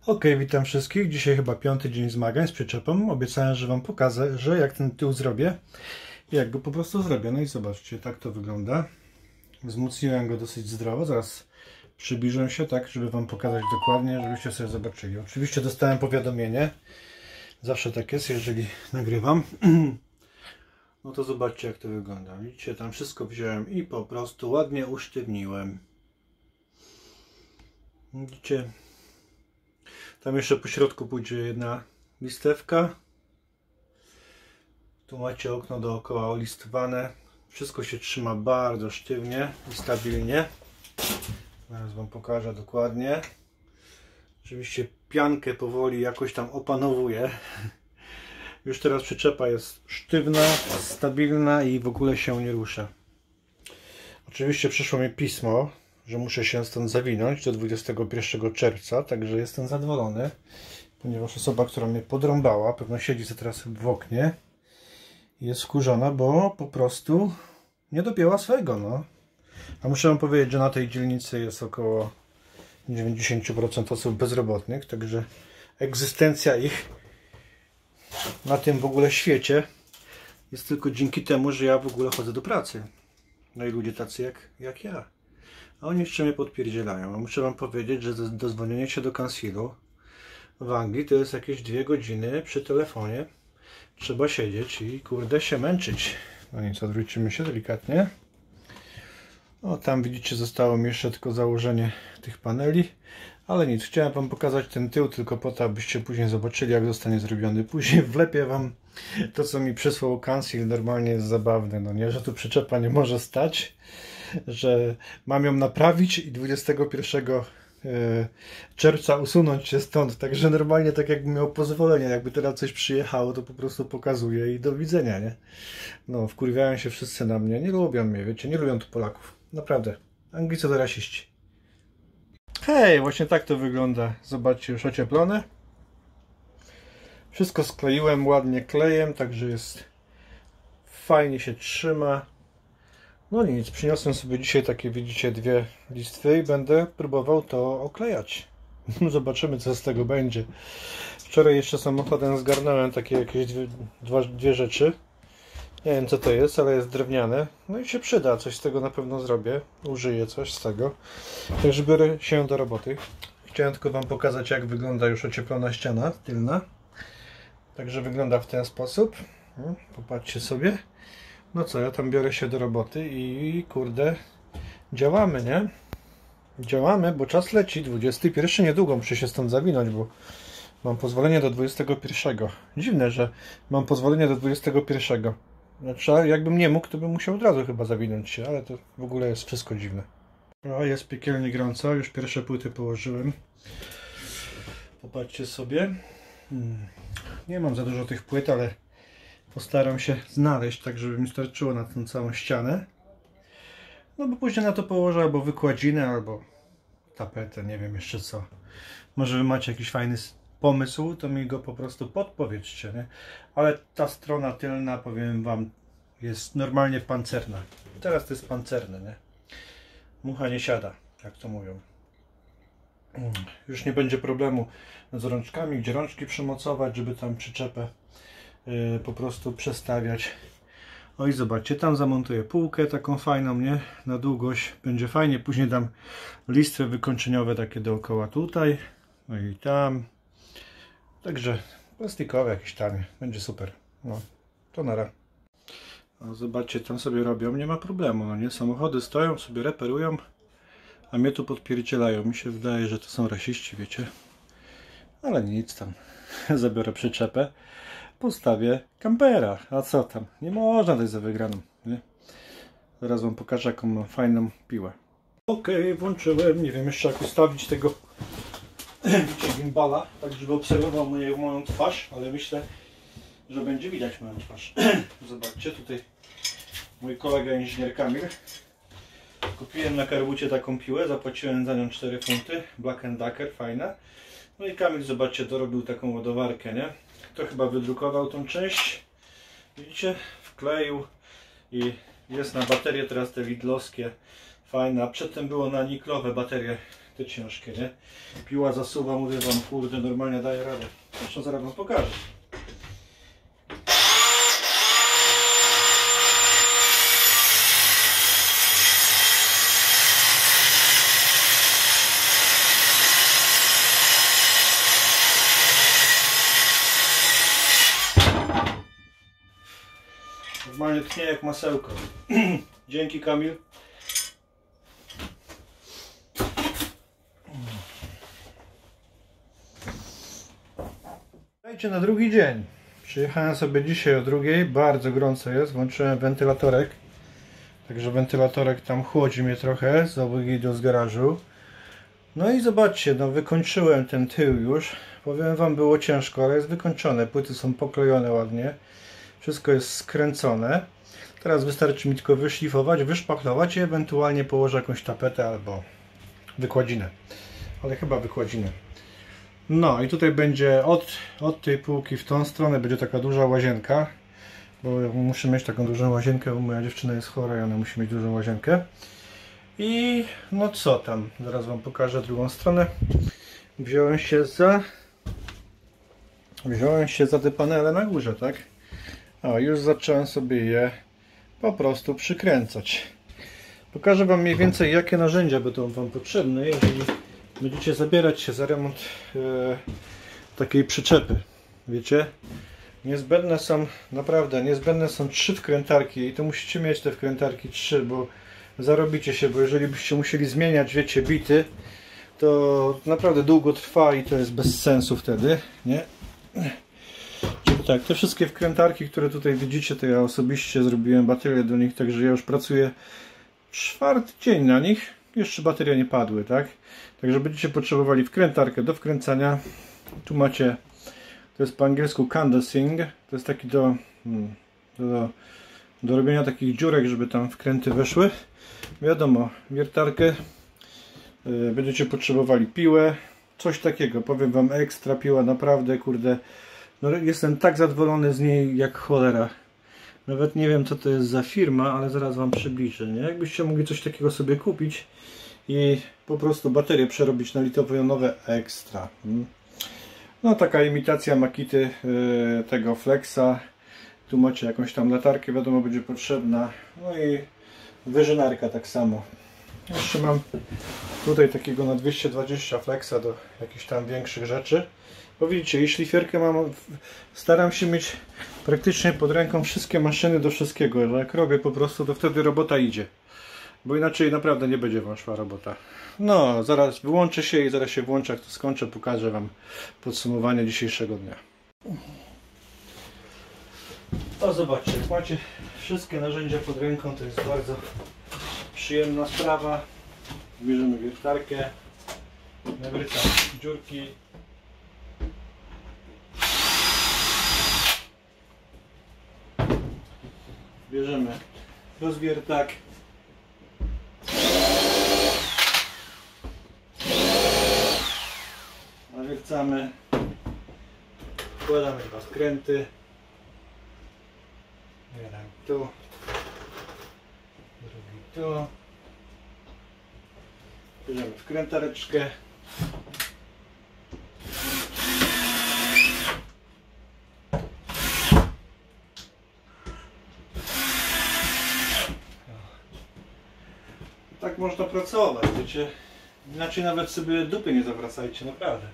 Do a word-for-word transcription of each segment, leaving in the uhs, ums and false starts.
Ok, witam wszystkich. Dzisiaj chyba piąty dzień zmagań z przyczepą. Obiecałem, że Wam pokażę, że jak ten tył zrobię, jak go po prostu zrobię. No i zobaczcie, tak to wygląda. Wzmocniłem go dosyć zdrowo. Zaraz przybliżę się tak, żeby Wam pokazać dokładnie, żebyście sobie zobaczyli. Oczywiście dostałem powiadomienie. Zawsze tak jest, jeżeli nagrywam. No to zobaczcie, jak to wygląda. Widzicie, tam wszystko wziąłem i po prostu ładnie usztywniłem. Widzicie? Tam jeszcze po środku pójdzie jedna listewka. Tu macie okno dookoła olistowane. Wszystko się trzyma bardzo sztywnie i stabilnie. Zaraz Wam pokażę dokładnie. Oczywiście piankę powoli jakoś tam opanowuję. Już teraz przyczepa jest sztywna, stabilna i w ogóle się nie rusza. Oczywiście przyszło mi pismo, że muszę się stąd zawinąć do dwudziestego pierwszego czerwca, także jestem zadowolony, ponieważ osoba, która mnie podrąbała, pewno siedzi sobie teraz w oknie i jest wkurzona, bo po prostu nie dopięła swojego, no. A muszę Wam powiedzieć, że na tej dzielnicy jest około dziewięćdziesiąt procent osób bezrobotnych, także egzystencja ich na tym w ogóle świecie jest tylko dzięki temu, że ja w ogóle chodzę do pracy. No i ludzie tacy jak, jak ja. A oni jeszcze mnie podpierdzielają. Muszę Wam powiedzieć, że dozwonienie się do kansilu w Anglii to jest jakieś dwie godziny przy telefonie. Trzeba siedzieć i kurde się męczyć. No nic, odwrócimy się delikatnie. O, tam widzicie, zostało mi jeszcze tylko założenie tych paneli. Ale nic, chciałem Wam pokazać ten tył tylko po to, abyście później zobaczyli, jak zostanie zrobiony. Później wlepię Wam to, co mi przysłał kansil. Normalnie jest zabawne, no nie, że tu przyczepa nie może stać, że mam ją naprawić i dwudziestego pierwszego czerwca usunąć się stąd. Także normalnie tak jakbym miał pozwolenie, jakby teraz coś przyjechało, to po prostu pokazuję i do widzenia, nie? No, wkurwiają się wszyscy na mnie, nie lubią mnie, wiecie, nie lubią tu Polaków. Naprawdę, Anglicy to rasiści. Hej, właśnie tak to wygląda. Zobaczcie, już ocieplone. Wszystko skleiłem ładnie klejem, także jest fajnie się trzyma. No nic, przyniosłem sobie dzisiaj takie, widzicie, dwie listwy i będę próbował to oklejać. Zobaczymy, co z tego będzie. Wczoraj jeszcze samochodem zgarnąłem takie jakieś dwie, dwa, dwie rzeczy. Nie wiem, co to jest, ale jest drewniane. No i się przyda, coś z tego na pewno zrobię. Użyję coś z tego. Także biorę się do roboty. Chciałem tylko Wam pokazać, jak wygląda już ocieplona ściana tylna. Także wygląda w ten sposób. Popatrzcie sobie. No co, ja tam biorę się do roboty i kurde, działamy, nie? Działamy, bo czas leci. dwudziesty pierwszy niedługo muszę się stąd zawinąć, bo mam pozwolenie do dwudziestego pierwszego. Dziwne, że mam pozwolenie do dwudziestego pierwszego. Znaczy, jakbym nie mógł, to bym musiał od razu chyba zawinąć się, ale to w ogóle jest wszystko dziwne. O, jest piekielnie gorąco, już pierwsze płyty położyłem. Popatrzcie sobie. Hmm. Nie mam za dużo tych płyt, ale postaram się znaleźć, tak żeby mi starczyło na tę całą ścianę. No bo później na to położę albo wykładzinę, albo tapetę, nie wiem jeszcze co. Może Wy macie jakiś fajny pomysł, to mi go po prostu podpowiedzcie, nie? Ale ta strona tylna, powiem Wam, jest normalnie pancerna. Teraz to jest pancerne, nie? Mucha nie siada, jak to mówią. Już nie będzie problemu z rączkami, gdzie rączki przymocować, żeby tam przyczepę yy, po prostu przestawiać. O i zobaczcie, tam zamontuję półkę taką fajną, nie? Na długość będzie fajnie. Później dam listwy wykończeniowe takie dookoła tutaj. No i tam. Także plastikowe jakieś tanie. Będzie super. No, to nara. O, zobaczcie, tam sobie robią. Nie ma problemu, no nie? Samochody stoją, sobie reperują, a mnie tu podpierdzielają. Mi się wydaje, że to są rasiści, wiecie? Ale nic tam. Zabiorę przyczepę. Postawię kampera, a co tam? Nie można dać za wygraną, nie? Zaraz Wam pokażę, jaką mam fajną piłę. Ok, włączyłem, nie wiem jeszcze jak ustawić tego gimbala, tak żeby obserwował moją, moją twarz, ale myślę, że będzie widać moją twarz. Zobaczcie, tutaj mój kolega inżynier Kamil. Kupiłem na Karbucie taką piłę, zapłaciłem za nią cztery funty, Black and Decker, fajna. No i Kamil, zobaczcie, dorobił taką ładowarkę, nie? To chyba wydrukował tą część, widzicie, wkleił i jest na baterie teraz te lidlowskie, fajne, a przedtem było na niklowe baterie te ciężkie, nie? Piła zasuwa, mówię wam, kurde, normalnie daje radę. Zresztą zaraz wam pokażę. Normalnie tchnie jak masełko. Dzięki, Kamil. Słuchajcie, na drugi dzień. Przyjechałem sobie dzisiaj o drugiej. Bardzo gorąco jest. Włączyłem wentylatorek. Także wentylatorek tam chłodzi mnie trochę z obu do z garażu. No i zobaczcie, no wykończyłem ten tył już. Powiem wam, było ciężko, ale jest wykończone. Płyty są poklejone ładnie. Wszystko jest skręcone. Teraz wystarczy mi tylko wyszlifować, wyszpachlować i ewentualnie położę jakąś tapetę albo wykładzinę. Ale chyba wykładzinę. No i tutaj będzie od, od tej półki w tą stronę będzie taka duża łazienka. Bo muszę mieć taką dużą łazienkę, bo moja dziewczyna jest chora i ona musi mieć dużą łazienkę. I no co tam, zaraz wam pokażę drugą stronę. Wziąłem się za... Wziąłem się za te panele na górze, tak? A już zacząłem sobie je po prostu przykręcać. Pokażę wam mniej więcej, jakie narzędzia będą wam potrzebne, jeżeli będziecie zabierać się za remont e, takiej przyczepy. Wiecie? Niezbędne są, naprawdę, niezbędne są trzy wkrętarki i to musicie mieć te wkrętarki trzy, bo zarobicie się, bo jeżeli byście musieli zmieniać, wiecie, bity, to naprawdę długo trwa i to jest bez sensu wtedy, nie? Czyli tak, te wszystkie wkrętarki, które tutaj widzicie, to ja osobiście zrobiłem baterię do nich, także ja już pracuję czwarty dzień na nich. Jeszcze baterie nie padły, tak? Także będziecie potrzebowali wkrętarkę do wkręcania. Tu macie, to jest po angielsku canvassing, to jest taki do, do, do robienia takich dziurek, żeby tam wkręty weszły. Wiadomo, wiertarkę. Będziecie potrzebowali piłę, coś takiego, powiem wam, ekstra piła, naprawdę, kurde. No, jestem tak zadowolony z niej jak cholera. Nawet nie wiem, co to jest za firma, ale zaraz wam przybliżę, nie? Jakbyście mogli coś takiego sobie kupić i po prostu baterię przerobić na litowo-jonowe, ekstra. No taka imitacja Makity yy, tego Flexa. Tu macie jakąś tam latarkę, wiadomo, będzie potrzebna. No i wyżynarka tak samo. Jeszcze mam tutaj takiego na dwieście dwadzieścia Flexa do jakichś tam większych rzeczy. Bo widzicie, i szlifierkę mam, staram się mieć praktycznie pod ręką wszystkie maszyny do wszystkiego, że jak robię po prostu, to wtedy robota idzie. Bo inaczej naprawdę nie będzie wam szła robota. No, zaraz wyłączę się i zaraz się włączę, jak to skończę, pokażę wam podsumowanie dzisiejszego dnia. O, zobaczcie, jak macie wszystkie narzędzia pod ręką, to jest bardzo przyjemna sprawa. Bierzemy wiertarkę, nawrycam dziurki. Bierzemy rozwiertak. Nawiercamy. Wkładamy dwa wkręty. Jeden tu. Drugi tu. Bierzemy wkrętareczkę. Tak można pracować, wiecie. Inaczej nawet sobie dupy nie zawracajcie, naprawdę.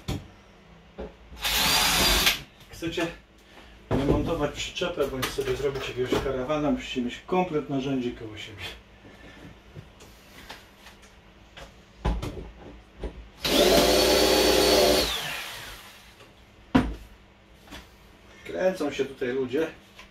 Chcecie remontować przyczepę, bądź sobie zrobić jakiegoś karawana, musicie mieć komplet narzędzi koło siebie. Kręcą się tutaj ludzie.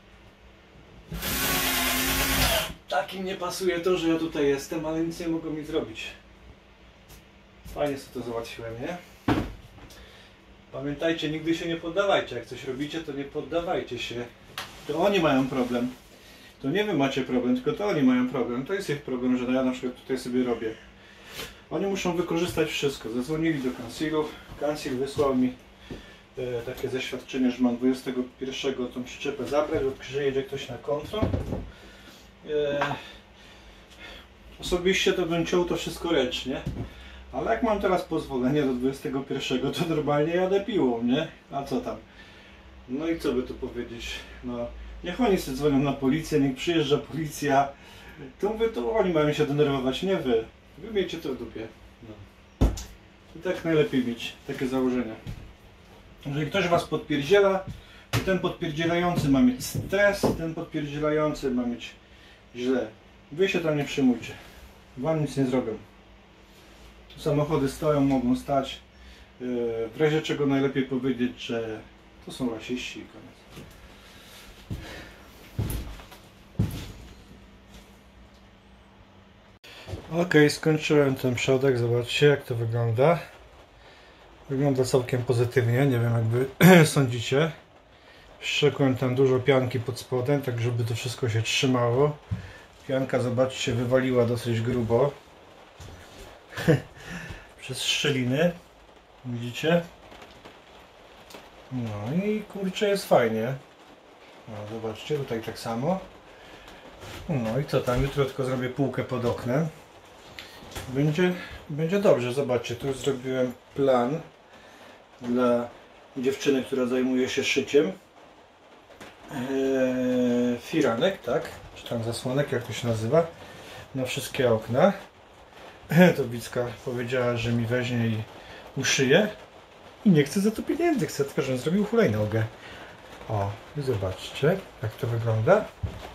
Takim nie pasuje to, że ja tutaj jestem, ale nic nie mogą mi zrobić. Fajnie sobie to załatwiłem, nie? Pamiętajcie, nigdy się nie poddawajcie. Jak coś robicie, to nie poddawajcie się. To oni mają problem. To nie wy macie problem, tylko to oni mają problem. To jest ich problem, że ja na przykład tutaj sobie robię. Oni muszą wykorzystać wszystko. Zadzwonili do Kansilu. Kansil wysłał mi e, takie zaświadczenie, że mam dwudziestego pierwszego tą przyczepę zabrać, bo przyjedzie ktoś na kontrol. E, osobiście to bym ciął to wszystko ręcznie, Ale jak mam teraz pozwolenie do dwudziestego pierwszego, to normalnie jadę piłą, nie? A co tam? No i co by tu powiedzieć? No, niech oni sobie dzwonią na policję, niech przyjeżdża policja. To mówię, to oni mają się denerwować, nie wy. Wy miejcie to w dupie. No. I tak najlepiej mieć takie założenia. Jeżeli ktoś was podpierdziela, to ten podpierdzielający ma mieć stres, ten podpierdzielający ma mieć źle. Wy się tam nie przejmujcie. Wam nic nie zrobią. Tu samochody stoją, mogą stać. W razie czego najlepiej powiedzieć, że to są rasiści i koniec. Ok, skończyłem ten przodek. Zobaczcie, jak to wygląda. Wygląda całkiem pozytywnie. Nie wiem, jak wy sądzicie. Szczekłem tam dużo pianki pod spodem, tak żeby to wszystko się trzymało. Pianka, zobaczcie, wywaliła dosyć grubo. Przez szczeliny. Widzicie? No i kurczę, jest fajnie. No, zobaczcie, tutaj tak samo. No i co tam? Jutro tylko zrobię półkę pod oknem. Będzie, będzie dobrze. Zobaczcie, tu już zrobiłem plan dla dziewczyny, która zajmuje się szyciem eee, firanek, tak? Czy tam zasłonek, jak to się nazywa? Na wszystkie okna. To Wicka powiedziała, że mi weźmie i uszyje. I nie chcę za to pieniędzy, chcę tylko, żebym zrobił hulajnogę. O, i zobaczcie, jak to wygląda.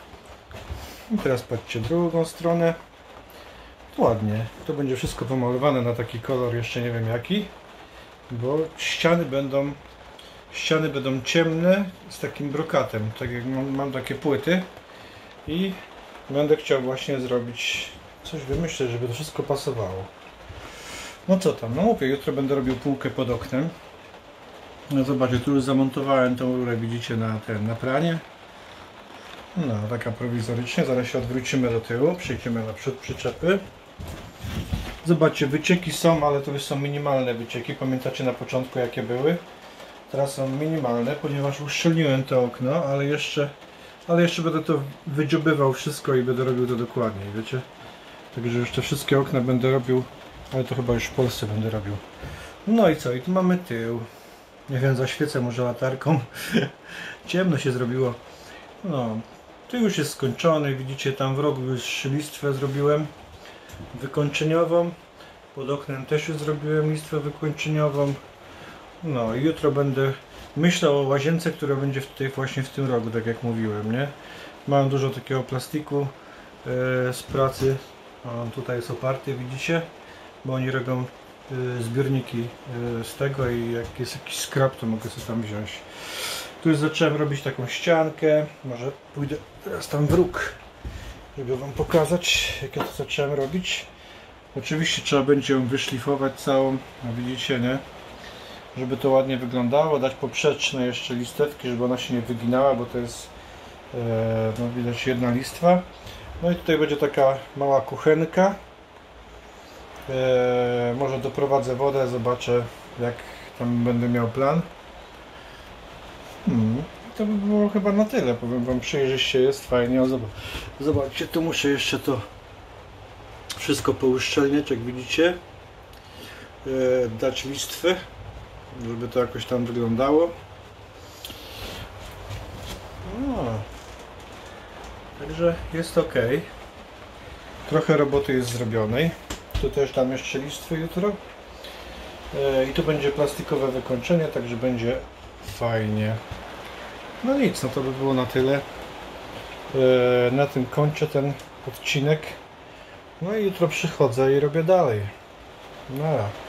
I teraz patrzcie drugą stronę. Ładnie. To będzie wszystko pomalowane na taki kolor, jeszcze nie wiem jaki. Bo ściany będą ściany będą ciemne z takim brokatem. Tak jak mam, mam takie płyty. I będę chciał właśnie zrobić coś, wymyśleć, żeby to wszystko pasowało. No co tam, no mówię, jutro będę robił półkę pod oknem. No zobaczcie, tu już zamontowałem tą rurę, widzicie, na ten, na pranie. No, taka prowizorycznie, zaraz się odwrócimy do tyłu, przejdziemy na przód przyczepy. Zobaczcie, wycieki są, ale to już są minimalne wycieki. Pamiętacie na początku jakie były? Teraz są minimalne, ponieważ uszczelniłem to okno, ale jeszcze, ale jeszcze będę to wydziobywał wszystko i będę robił to dokładniej, wiecie? Także już te wszystkie okna będę robił, ale to chyba już w Polsce będę robił. No i co? I tu mamy tył. Nie wiem, zaświecę może latarką. Ciemno się zrobiło. No, tu już jest skończony. Widzicie, tam w rogu już listwę zrobiłem wykończeniową. Pod oknem też już zrobiłem listwę wykończeniową. No i jutro będę myślał o łazience, która będzie tutaj właśnie w tym rogu, tak jak mówiłem, nie? Mam dużo takiego plastiku yy, z pracy. On tutaj jest oparty, widzicie? Bo oni robią yy, zbiorniki yy, z tego i jak jest jakiś skrap, to mogę sobie tam wziąć. Tu już zacząłem robić taką ściankę. Może pójdę teraz tam w róg, żeby wam pokazać, jak ja to zacząłem robić. Oczywiście trzeba będzie ją wyszlifować całą, no widzicie, nie? Żeby to ładnie wyglądało, dać poprzeczne jeszcze listewki, żeby ona się nie wyginała, bo to jest e, no widać jedna listwa. No i tutaj będzie taka mała kuchenka. E, może doprowadzę wodę, zobaczę jak tam będę miał plan. Hmm, to by było chyba na tyle, powiem wam, przejrzyście jest, fajnie. O, zobacz, zobaczcie, tu muszę jeszcze to wszystko pouszczelniać, jak widzicie. E, dać listwy, żeby to jakoś tam wyglądało. No. Także jest ok. Trochę roboty jest zrobionej. Tu też tam jeszcze listwy jutro. E, I tu będzie plastikowe wykończenie, także będzie fajnie. No nic, no to by było na tyle. E, na tym kończę ten odcinek. No i jutro przychodzę i robię dalej. No.